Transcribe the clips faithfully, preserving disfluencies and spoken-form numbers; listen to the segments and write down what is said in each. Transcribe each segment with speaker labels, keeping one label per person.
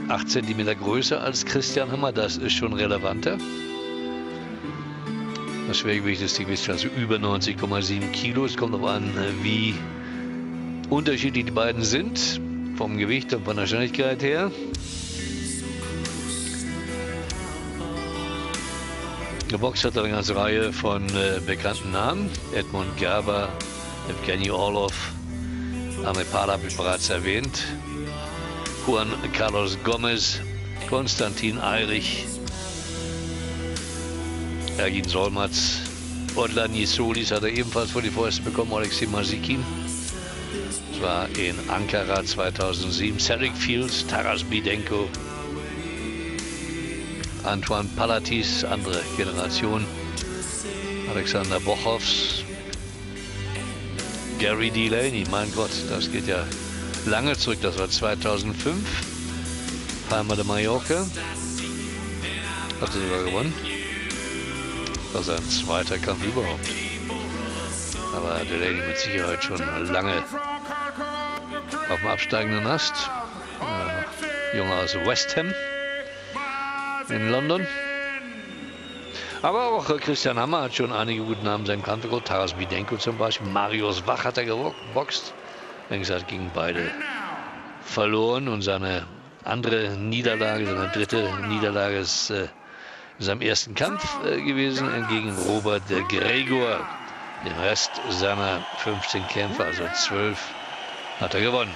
Speaker 1: acht Zentimeter größer als Christian Hammer, das ist schon relevanter. Das Schwergewicht des Gewichts also über neunzig Komma sieben Kilo. Es kommt darauf an, wie unterschiedlich die beiden sind, vom Gewicht und von der Schnelligkeit her. Geboxt hat er eine ganze Reihe von äh, bekannten Namen. Edmund Gerber, Evgeny Orlov, Amepala habe ich bereits erwähnt, Juan Carlos Gomez, Konstantin Eirich, Ergin Solmatz, Odlan Yisolis hat er ebenfalls vor die Fäuste bekommen, Alexei Masikin. Das war in Ankara zweitausendsieben, Cedric Fields, Taras Bidenko, Antoine Palatis, andere Generation, Alexander Bochows, Gary Delaney, mein Gott, das geht ja lange zurück, das war zweitausendfünf, Palma de Mallorca, hat er sogar gewonnen, das war sein zweiter Kampf überhaupt, aber Delaney mit Sicherheit schon lange auf dem absteigenden Ast, äh, Junge aus West Ham in London. Aber auch Christian Hammer hat schon einige gute Namen in seinem Kampf geholt. Taras Bidenko zum Beispiel. Marius Wach hat er geboxt. Wie gesagt, gegen beide verloren. Und seine andere Niederlage, seine dritte Niederlage ist äh, in seinem ersten Kampf äh, gewesen gegen Robert Gregor. Den Rest seiner fünfzehn Kämpfe, also zwölf, hat er gewonnen.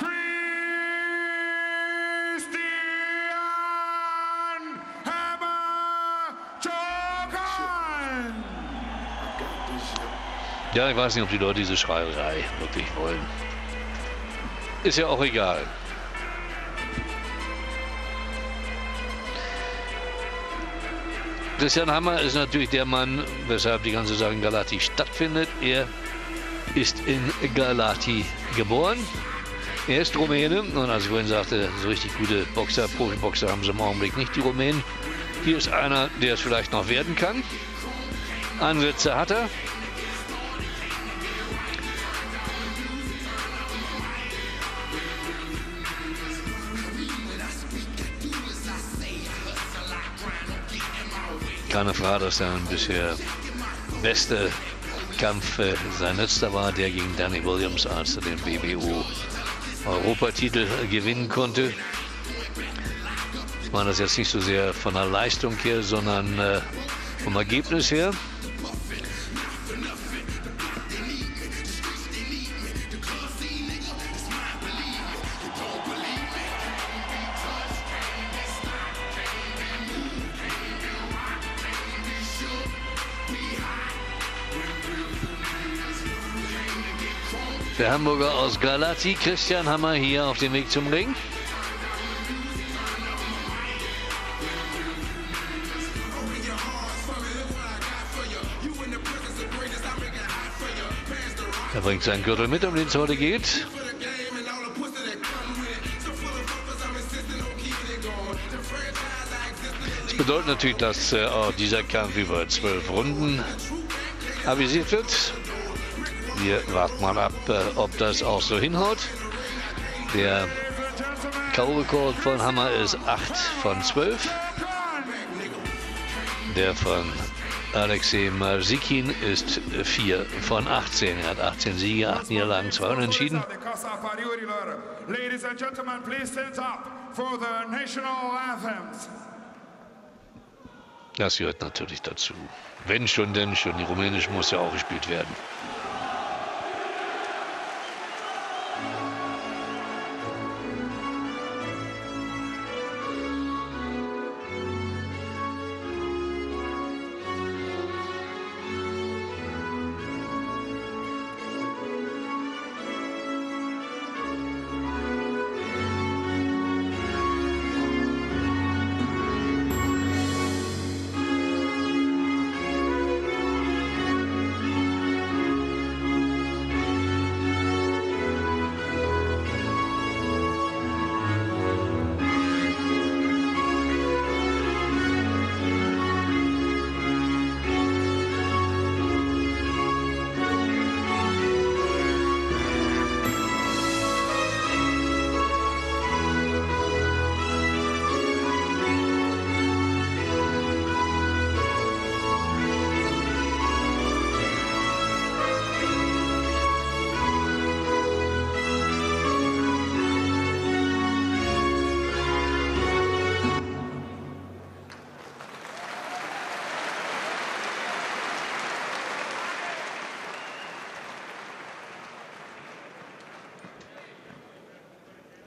Speaker 1: Ja, ich weiß nicht, ob die Leute diese Schreierei wirklich wollen. Ist ja auch egal. Christian Hammer ist natürlich der Mann, weshalb die ganze Sache in Galati stattfindet. Er ist in Galati geboren. Er ist Rumäne und als ich vorhin sagte, so richtig gute Boxer, Profiboxer haben sie im Augenblick nicht, die Rumänen. Hier ist einer, der es vielleicht noch werden kann. Ansätze hat er. Keine Frage, dass er ein bisher beste Kampf äh, sein letzter war, der gegen Danny Williams, als er den B B O Europatitel äh, gewinnen konnte. Ich meine das jetzt nicht so sehr von der Leistung her, sondern äh, vom Ergebnis her. Der Hamburger aus Galati, Christian Hammer, hier auf dem Weg zum Ring. Er bringt seinen Gürtel mit, um den es heute geht. Das bedeutet natürlich, dass äh, auch dieser Kampf über zwölf Runden avisiert wird. Wir warten mal ab, äh, ob das auch so hinhaut. Der K O-Rekord von Hammer ist acht von zwölf. Der von Alexei Masikin ist vier von achtzehn. Er hat achtzehn Siege, acht Niederlagen, zwei Unentschieden. Das gehört natürlich dazu. Wenn schon, denn schon. Die rumänische muss ja auch gespielt werden.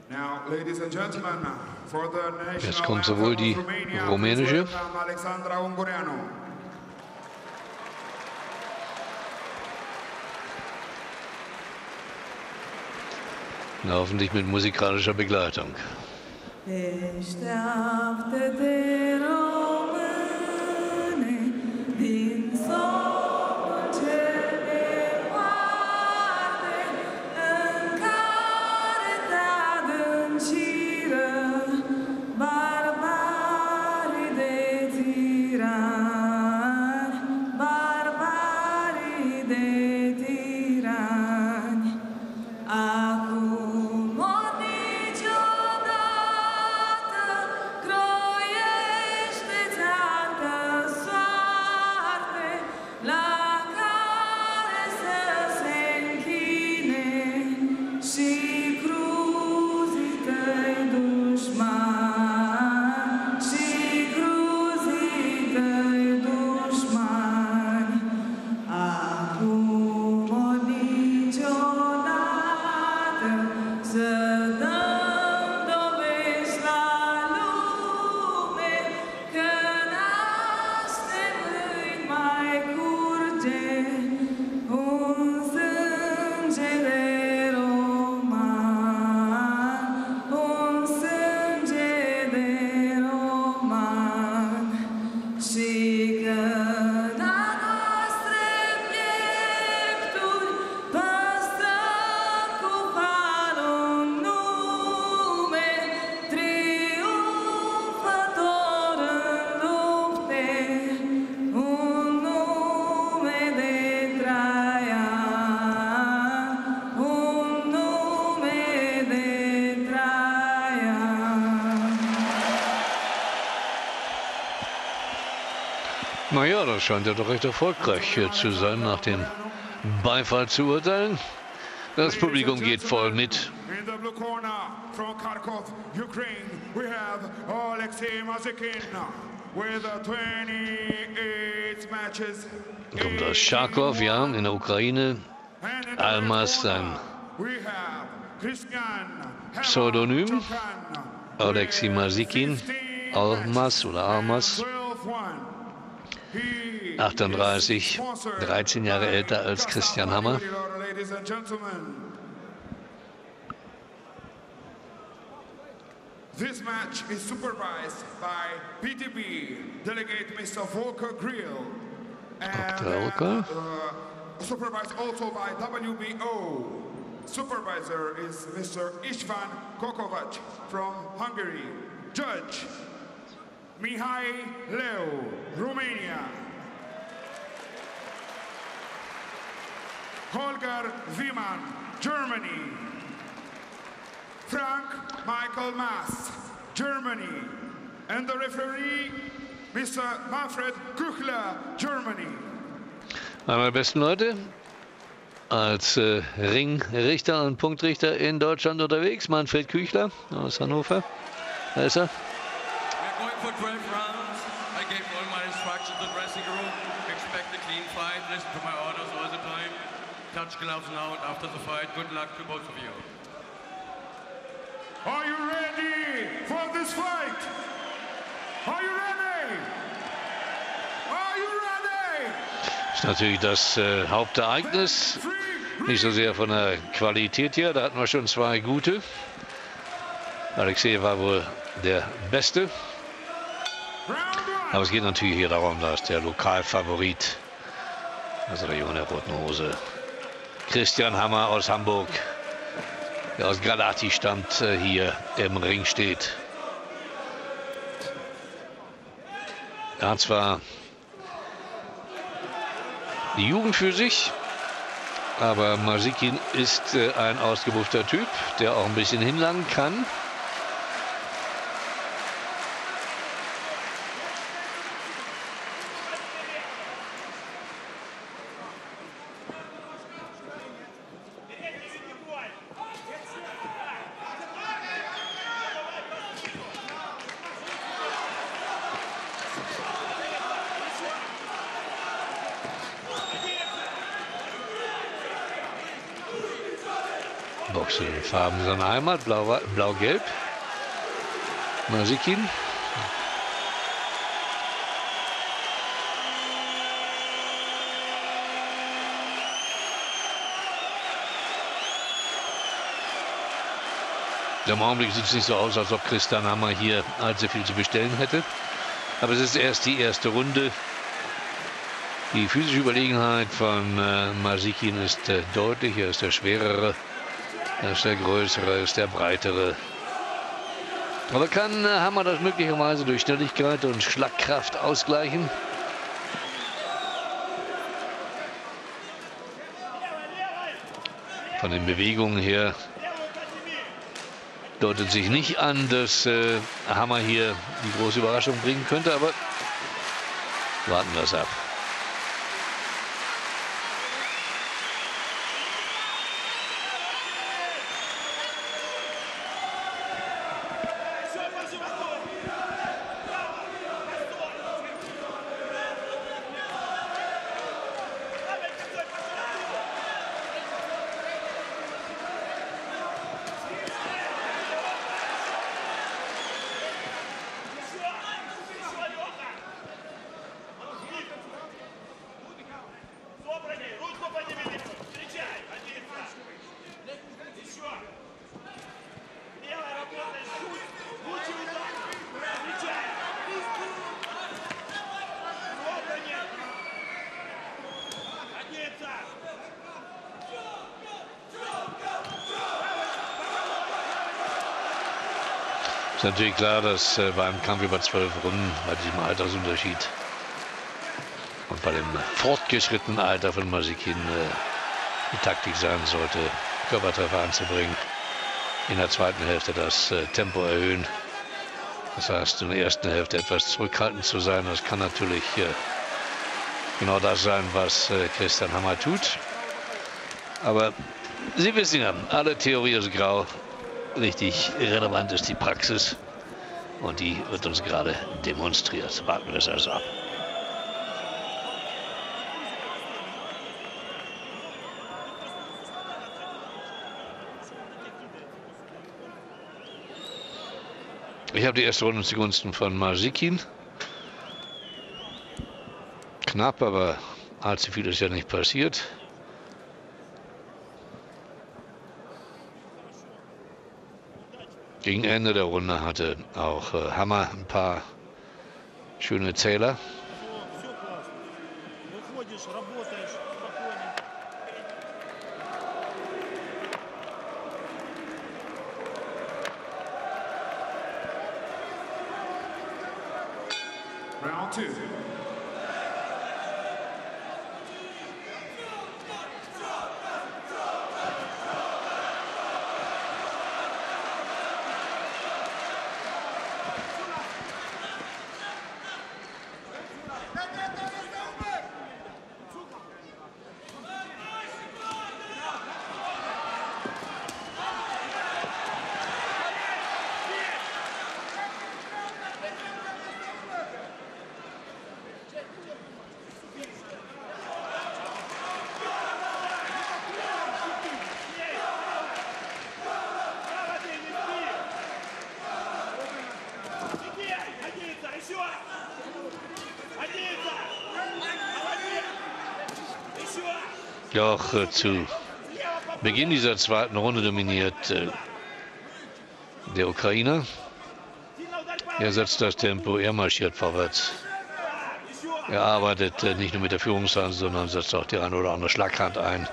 Speaker 1: Jetzt kommt sowohl die rumänische na, hoffentlich mit musikalischer Begleitung. Naja, das scheint ja doch recht erfolgreich zu sein, nach dem Beifall zu urteilen. Das Publikum geht voll mit. Kommt aus Charkow, ja, in der Ukraine. Almas, sein Pseudonym. Alexei Masikin, Almas oder Almas. achtunddreißig, dreizehn Jahre älter als Christian Hammer.
Speaker 2: This match is supervised by P T B delegate Mister Volker Grill and uh, supervised also by W B O. Supervisor is Mister Istvan Kokovac from Hungary. Judge Mihai Leu, Romania. Holger Wiemann, Germany. Frank Michael Maas, Germany. And the referee, Mister Manfred Küchler, Germany.
Speaker 1: Einer der besten Leute als äh, Ringrichter und Punktrichter in Deutschland unterwegs, Manfred Küchler aus Hannover. Da ist er.
Speaker 3: For twelve rounds, I gave all my instructions in the dressing room. Expect a clean fight, listen to my orders all the time. Touch gloves now and after the fight. Good luck to both of you.
Speaker 2: Are you ready for this fight? Are you ready? Are you ready?
Speaker 1: Das ist natürlich das äh, Hauptereignis. Nicht so sehr von der Qualität her, da hatten wir schon zwei gute. Alexei war wohl der Beste. Aber es geht natürlich hier darum, dass der Lokalfavorit, also der Junge der roten Hose, Christian Hammer aus Hamburg, der aus Galati stammt, hier im Ring steht. Er hat zwar die Jugend für sich, aber Masikin ist ein ausgebuffter Typ, der auch ein bisschen hinlangen kann. auch zu den Farben seiner Heimat, blau, blau-gelb. Masikin. Im Augenblick sieht es nicht so aus, als ob Christian Hammer hier allzu viel zu bestellen hätte. Aber es ist erst die erste Runde. Die physische Überlegenheit von äh, Masikin ist äh, deutlich. Er ist der schwerere, er ist der größere, er ist der breitere. Aber kann äh, Hammer das möglicherweise durch Schnelligkeit und Schlagkraft ausgleichen? Von den Bewegungen her deutet sich nicht an, dass äh, Hammer hier die große Überraschung bringen könnte, aber warten wir es ab. Ist natürlich klar, dass äh, beim Kampf über zwölf Runden bei diesem Altersunterschied und bei dem fortgeschrittenen Alter von Masikin äh, die Taktik sein sollte, Körpertreffer anzubringen. In der zweiten Hälfte das äh, Tempo erhöhen. Das heißt, in der ersten Hälfte etwas zurückhaltend zu sein. Das kann natürlich äh, genau das sein, was äh, Christian Hammer tut. Aber Sie wissen ja, alle Theorie ist grau. Richtig relevant ist die Praxis. Und die wird uns gerade demonstriert. Warten wir es also ab. Ich habe die erste Runde zugunsten von Masikin. Knapp, aber allzu viel ist ja nicht passiert. Gegen Ende der Runde hatte auch äh, Hammer ein paar schöne Zähler.
Speaker 2: Round two.
Speaker 1: Doch äh, zu Beginn dieser zweiten Runde dominiert äh, der Ukrainer. Er setzt das Tempo, er marschiert vorwärts. Er arbeitet äh, nicht nur mit der Führungshand, sondern setzt auch die eine oder andere Schlaghand ein.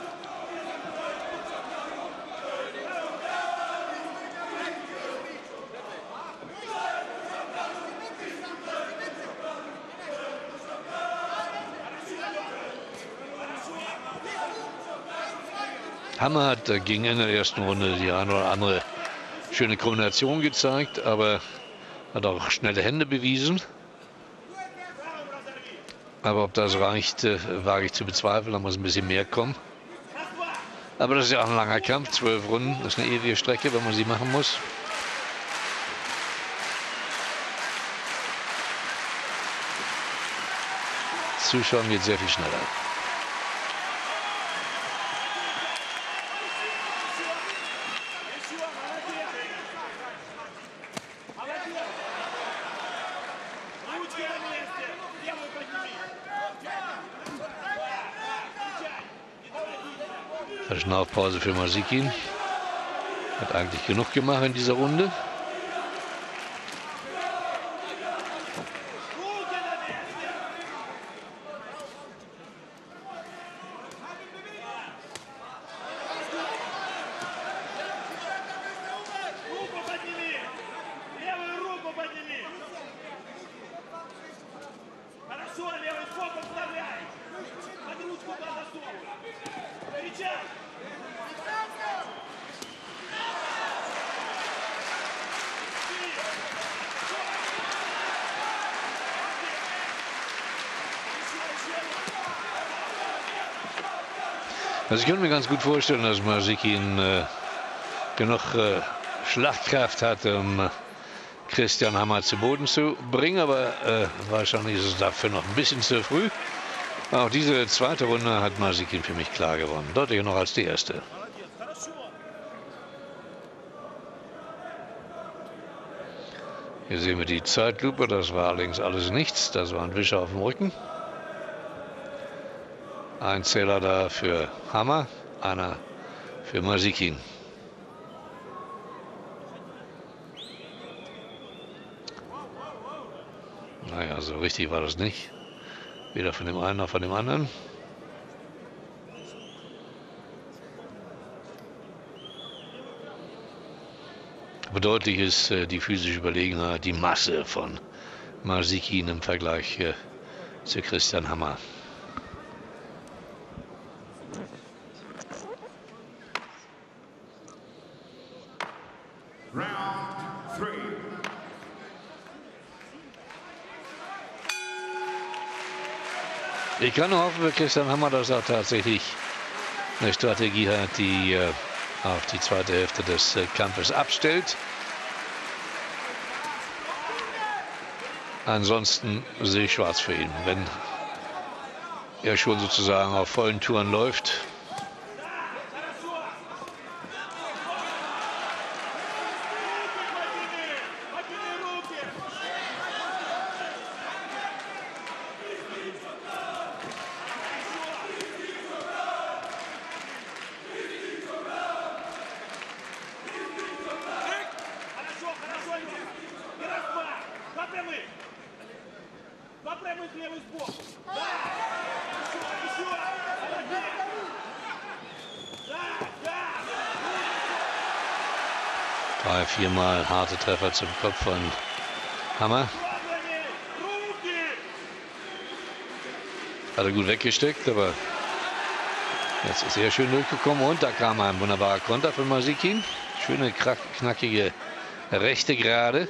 Speaker 1: Hammer hat gegen Ende der ersten Runde die eine oder andere schöne Kombination gezeigt, aber hat auch schnelle Hände bewiesen. Aber ob das reicht, äh, wage ich zu bezweifeln, da muss ein bisschen mehr kommen. Aber das ist ja auch ein langer Kampf, zwölf Runden, das ist eine ewige Strecke, wenn man sie machen muss. Zuschauen geht sehr viel schneller. Verschnaufpause für Masikin. Hat eigentlich genug gemacht in dieser Runde. Also ich könnte mir ganz gut vorstellen, dass Masikin äh, genug äh, Schlagkraft hat, um äh, Christian Hammer zu Boden zu bringen, aber äh, wahrscheinlich ist es dafür noch ein bisschen zu früh. Auch diese zweite Runde hat Masikin für mich klar gewonnen, deutlicher noch als die erste. Hier sehen wir die Zeitlupe, das war allerdings alles nichts, das war ein Wischer auf dem Rücken. Ein Zähler da für Hammer, einer für Masikin. Naja, so richtig war das nicht. Weder von dem einen noch von dem anderen. Aber deutlich ist äh, die physische Überlegenheit, die Masse von Masikin im Vergleich äh, zu Christian Hammer. Ich kann nur hoffen für Christian Hammer, dass er tatsächlich eine Strategie hat, die äh, auf die zweite Hälfte des äh, Kampfes abstellt. Ansonsten sehe ich schwarz für ihn. Wenn er schon sozusagen auf vollen Touren läuft, drei, viermal harte Treffer zum Kopf von Hammer. Hat er gut weggesteckt, aber jetzt ist er schön durchgekommen und da kam ein wunderbarer Konter von Masikin. Schöne, knackige rechte Gerade.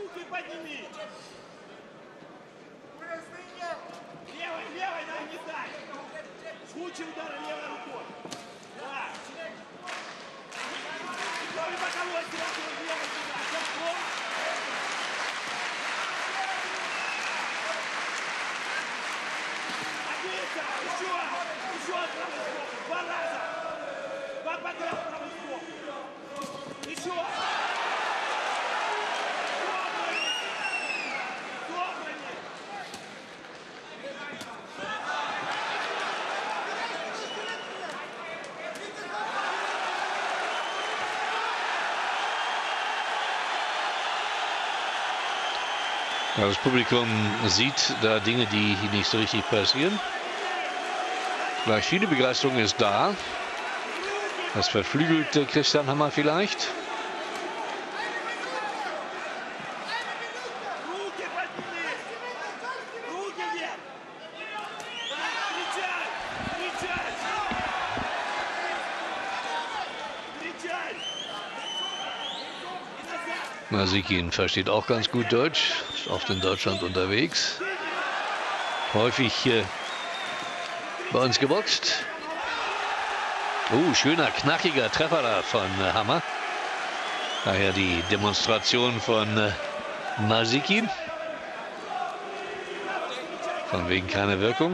Speaker 1: Das Publikum sieht da Dinge, die nicht so richtig passieren. Gleich viele Begeisterung ist da. Das verflügelt Christian Hammer vielleicht. Masikin versteht auch ganz gut Deutsch, ist oft in Deutschland unterwegs, häufig äh, bei uns geboxt. Oh, schöner, knackiger Treffer da von äh, Hammer. Daher die Demonstration von äh, Masikin. Von wegen keine Wirkung.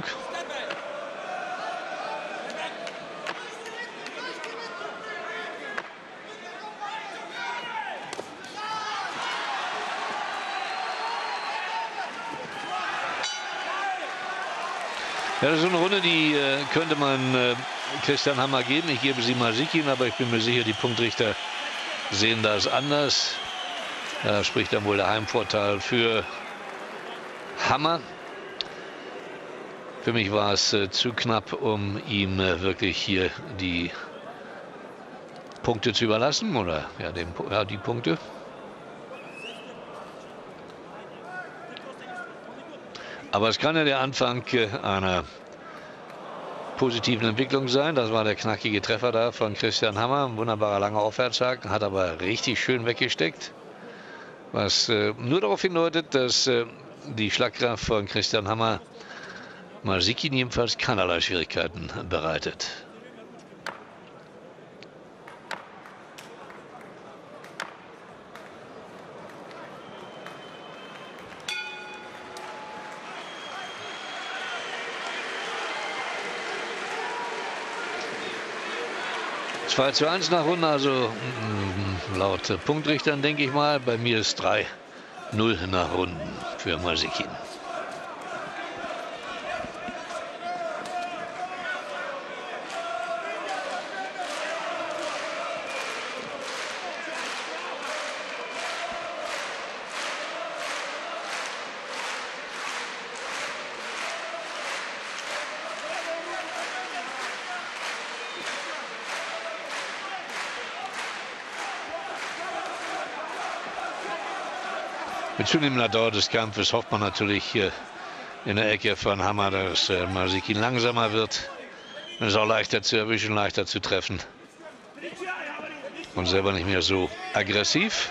Speaker 1: Ja, das ist so eine Runde, die äh, könnte man äh, Christian Hammer geben. Ich gebe sie Marsikin, aber ich bin mir sicher, die Punktrichter sehen das anders. Da spricht dann wohl der Heimvorteil für Hammer. Für mich war es äh, zu knapp, um ihm äh, wirklich hier die Punkte zu überlassen. Oder ja, den, ja die Punkte. Aber es kann ja der Anfang äh, einer positiven Entwicklung sein. Das war der knackige Treffer da von Christian Hammer. Ein wunderbarer langer Aufwärtshaken, hat aber richtig schön weggesteckt. Was äh, nur darauf hindeutet, dass äh, die Schlagkraft von Christian Hammer Marsikin jedenfalls keinerlei Schwierigkeiten bereitet. zwei zu eins nach Runde, also mh, laut Punktrichtern denke ich mal. Bei mir ist drei null nach Runden für Marsikin. Mit zunehmender Dauer des Kampfes hofft man natürlich hier in der Ecke von Hammer, dass äh, Marsikin langsamer wird. Es ist auch leichter zu erwischen, leichter zu treffen. Und selber nicht mehr so aggressiv.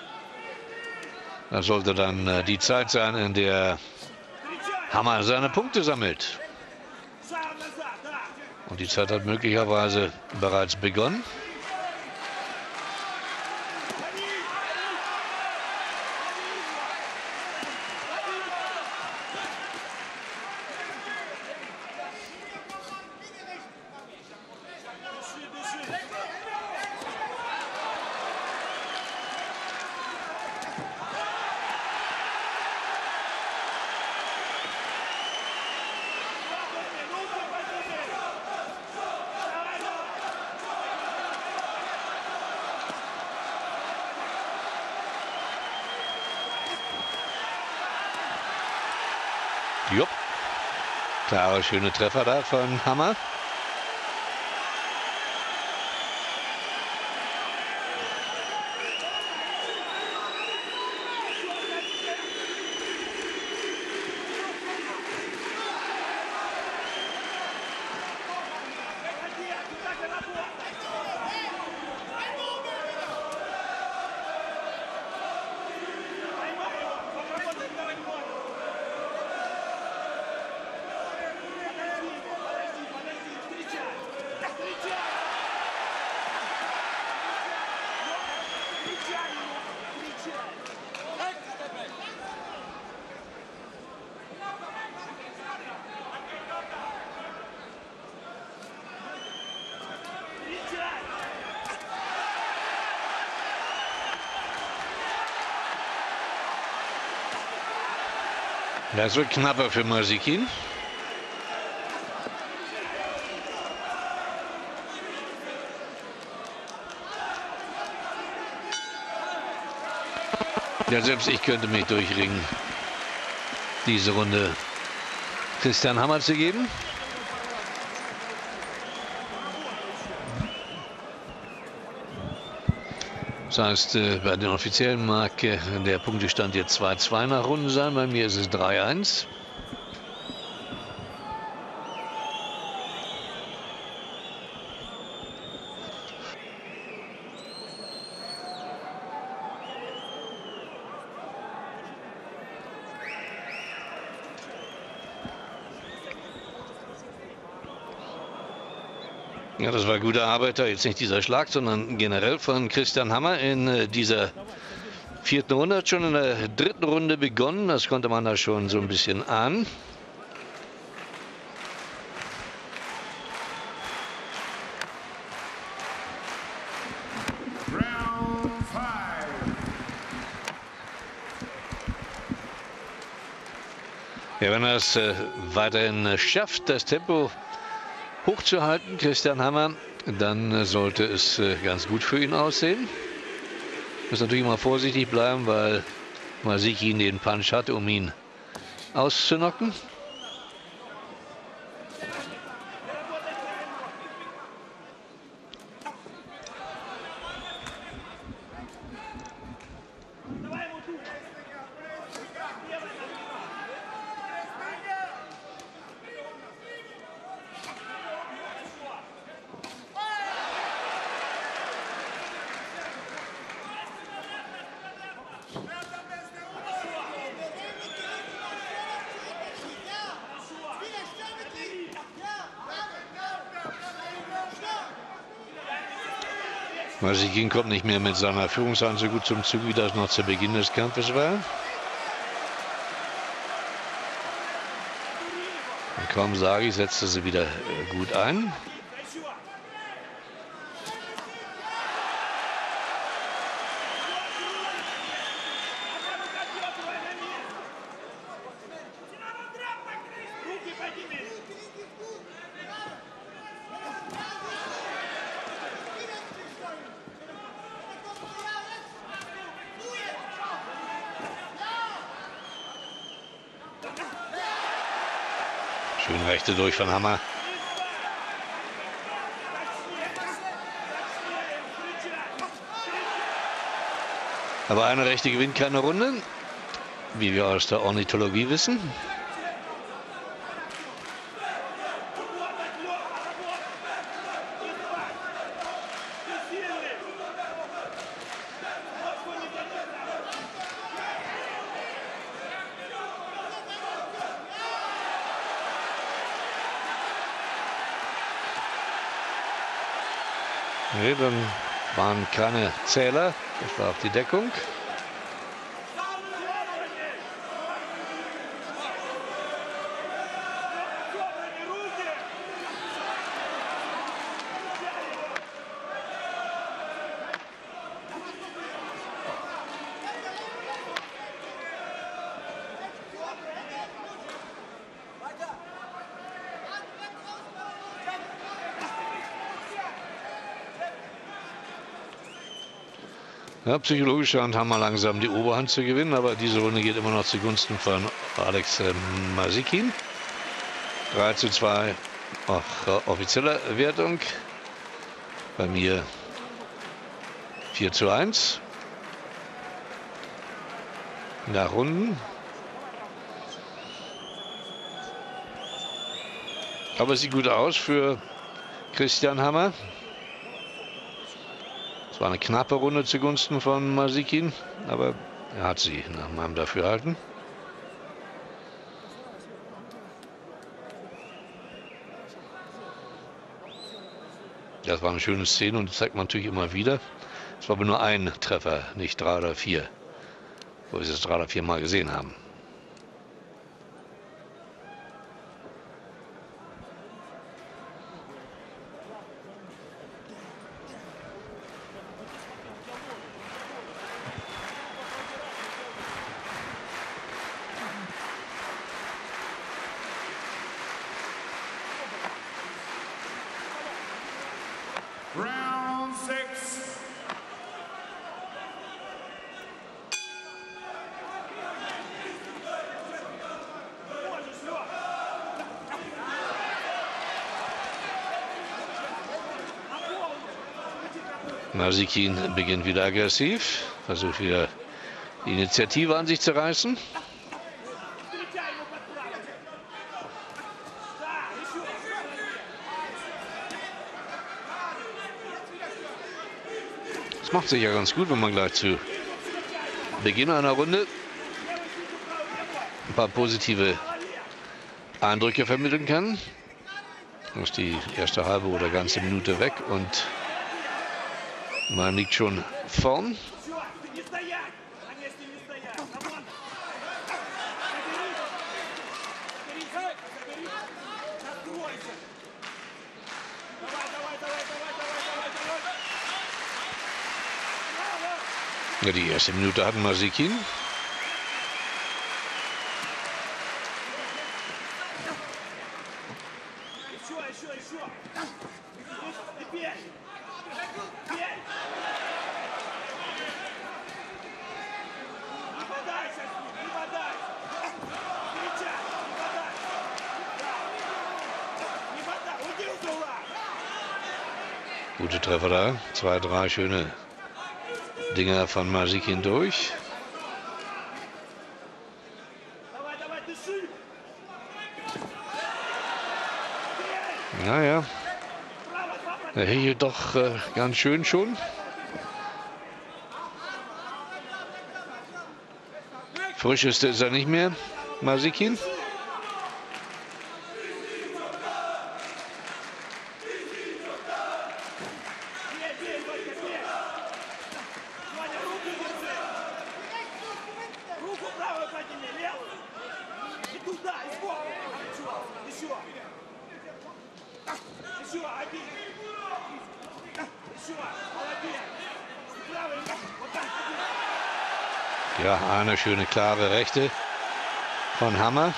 Speaker 1: Das sollte dann äh, die Zeit sein, in der Hammer seine Punkte sammelt. Und die Zeit hat möglicherweise bereits begonnen. Jupp. Klare, schöne Treffer da von Hammer. Das wird knapper für Marsikin. Ja, selbst ich könnte mich durchringen, diese Runde Christian Hammer zu geben. Das heißt, bei den offiziellen mag der Punktestand jetzt zwei zwei nach Runden sein. Bei mir ist es drei eins. Ja, das war guter Arbeiter, jetzt nicht dieser Schlag, sondern generell von Christian Hammer in äh, dieser vierten Runde. Hat schon in der dritten Runde begonnen, das konnte man da schon so ein bisschen ahnen. Ja, wenn er es äh, weiterhin äh, schafft, das Tempo hochzuhalten, Christian Hammer, dann sollte es ganz gut für ihn aussehen. Muss natürlich mal vorsichtig bleiben, weil Masikin den Punch hat, um ihn auszunocken. Masikin kommt nicht mehr mit seiner Führungshand so gut zum Zug, wie das noch zu Beginn des Kampfes war. Und kaum sage ich, setzte sie wieder gut ein. Schön rechte durch von Hammer. Aber eine rechte gewinnt keine Runde, wie wir aus der Ornithologie wissen. Nee, dann waren keine Zähler. Das war auf die Deckung. Ja, psychologisch scheint Hammer langsam die Oberhand zu gewinnen, aber diese Runde geht immer noch zugunsten von Alex äh, Masikin. drei zu zwei, auch äh, offizielle Wertung. Bei mir vier zu eins. Nach Runden. Aber es sieht gut aus für Christian Hammer. Es war eine knappe Runde zugunsten von Masikin, aber er hat sie nach meinem Dafürhalten. Das war eine schöne Szene und das zeigt man natürlich immer wieder. Es war aber nur ein Treffer, nicht drei oder vier, wo wir es drei oder vier Mal gesehen haben.
Speaker 2: Round six.
Speaker 1: Masikin beginnt wieder aggressiv, versucht wieder die Initiative an sich zu reißen. Das macht sich ja ganz gut, wenn man gleich zu Beginn einer Runde ein paar positive Eindrücke vermitteln kann. Ist die erste halbe oder ganze Minute weg und man liegt schon vorn. Ja, die erste Minute hatten Masikin. Gute Treffer da. Zwei, drei schöne Dinger von Marzikin durch. Naja, er hielt doch äh, ganz schön schon. Frischeste ist er nicht mehr, Marzikin. Ja, eine schöne klare Rechte von Hammer.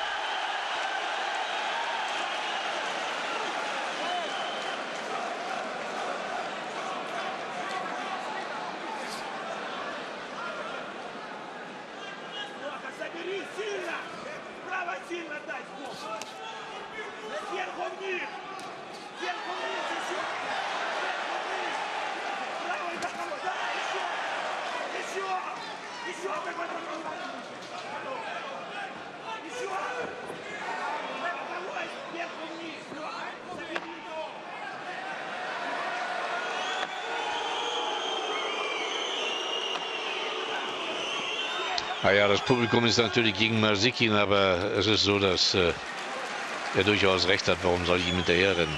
Speaker 1: Naja, das Publikum ist natürlich gegen Marzikin, aber es ist so, dass äh, er durchaus recht hat. Warum soll ich ihm hinterher rennen?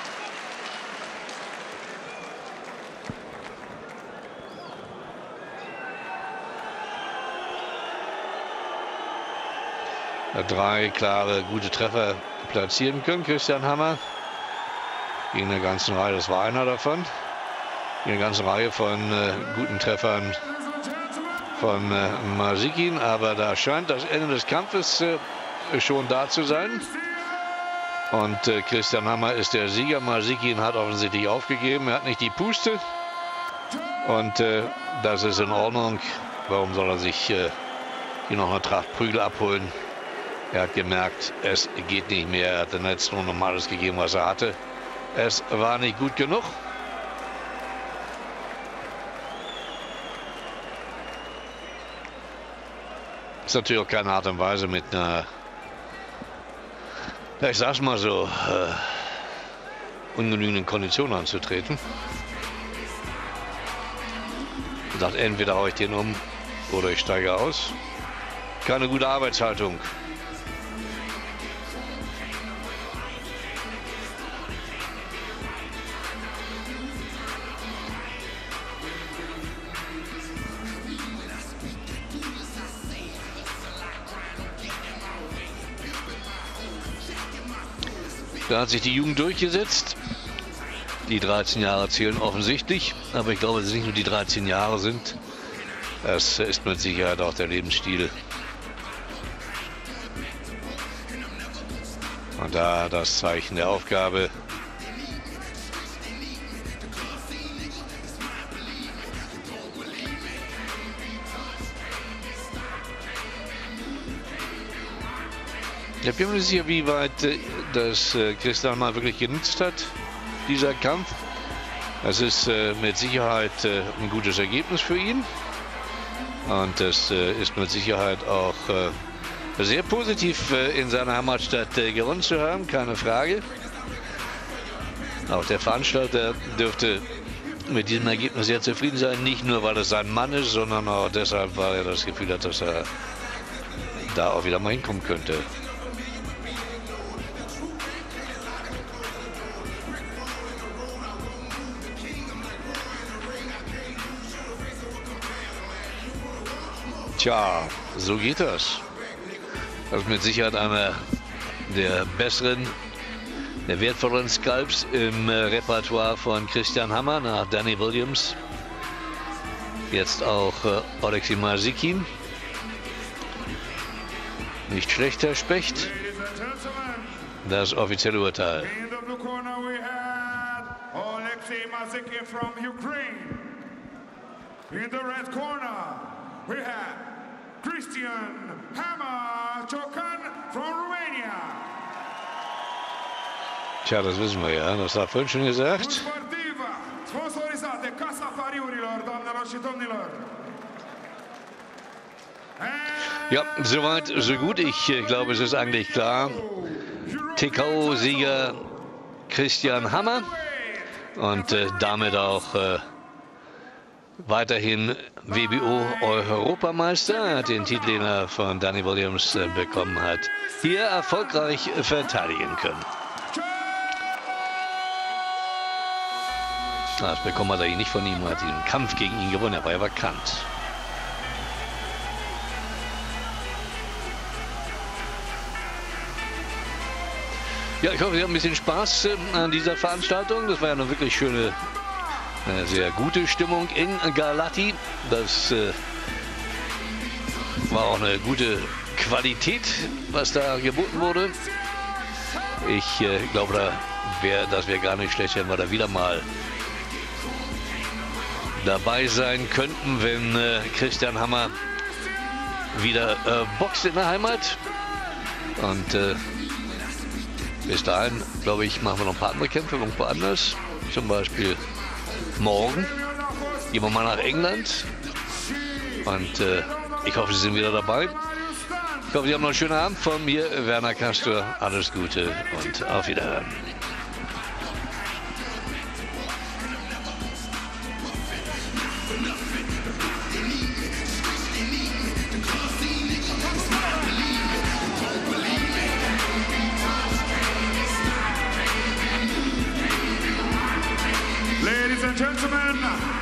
Speaker 1: Drei klare, gute Treffer platzieren können. Christian Hammer gegen eine ganze Reihe, das war einer davon. Eine ganze Reihe von äh, guten Treffern von äh, Marzikin, aber da scheint das Ende des Kampfes äh, schon da zu sein. Und äh, Christian Hammer ist der Sieger. Marzikin hat offensichtlich aufgegeben. Er hat nicht die Puste. Und äh, das ist in Ordnung. Warum soll er sich äh, hier noch eine Tracht Prügel abholen? Er hat gemerkt, es geht nicht mehr. Er hat in der letzten Runde noch alles gegeben, was er hatte. Es war nicht gut genug. Ist natürlich auch keine Art und Weise mit einer, ich sag's mal so, äh, ungenügenden Kondition anzutreten. Er sagt, entweder haue ich den um oder ich steige aus. Keine gute Arbeitshaltung. Da hat sich die Jugend durchgesetzt. Die dreizehn Jahre zählen offensichtlich. Aber ich glaube, dass es nicht nur die dreizehn Jahre sind. Es ist mit Sicherheit auch der Lebensstil. Und da das Zeichen der Aufgabe. Ich bin mir nicht sicher, wie weit äh, das äh, Christian mal wirklich genutzt hat, dieser Kampf. Es ist äh, mit Sicherheit äh, ein gutes Ergebnis für ihn. Und es äh, ist mit Sicherheit auch äh, sehr positiv äh, in seiner Heimatstadt äh, gewonnen zu haben, keine Frage. Auch der Veranstalter dürfte mit diesem Ergebnis sehr zufrieden sein. Nicht nur, weil es sein Mann ist, sondern auch deshalb, weil er das Gefühl hat, dass er da auch wieder mal hinkommen könnte. Tja, so geht das. Das ist mit Sicherheit einer der besseren, der wertvolleren Sculpts im äh, Repertoire von Christian Hammer nach Danny Williams. Jetzt auch äh, Oleksiy Marzikin. Nicht schlecht, Herr Specht. Das offizielle Urteil.
Speaker 2: Oleksiy Marzikin from Ukraine. In the red corner, we have Christian Hammer Çokan from Romania.
Speaker 1: Tja, das wissen wir ja. Das hat vorhin schon gesagt.
Speaker 2: Sportiva
Speaker 1: Ja, soweit, so gut. Ich äh, glaube, es ist eigentlich klar. T K O-Sieger Christian Hammer und äh, damit auch äh, weiterhin W B O-Europameister. Er hat den Titel, den er von Danny Williams äh, bekommen hat, hier erfolgreich verteidigen können. Das bekommen hat er nicht von ihm, er hat den Kampf gegen ihn gewonnen, er war ja vakant. Ja, ich hoffe, Sie haben ein bisschen Spaß äh, an dieser Veranstaltung. Das war ja eine wirklich schöne, eine sehr gute Stimmung in Galati. Das äh, war auch eine gute Qualität, was da geboten wurde. Ich äh, glaube, da wär, das wäre gar nicht schlecht, wenn wir da wieder mal dabei sein könnten, wenn äh, Christian Hammer wieder äh, boxt in der Heimat. Und äh, bis dahin, glaube ich, machen wir noch ein paar andere Kämpfe irgendwo anders. Zum Beispiel morgen gehen wir mal nach England. Und äh, ich hoffe, Sie sind wieder dabei. Ich hoffe, Sie haben noch einen schönen Abend. Von mir, Werner Castor. Alles Gute und auf Wiederhören.
Speaker 2: Ladies and gentlemen,